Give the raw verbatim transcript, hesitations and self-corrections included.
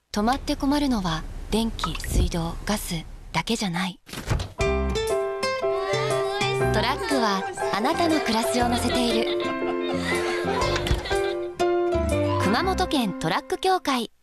止まって困るのは電気、水道、ガスだけじゃない。トラックはあなたの暮らしを乗せている。熊本県トラック協会。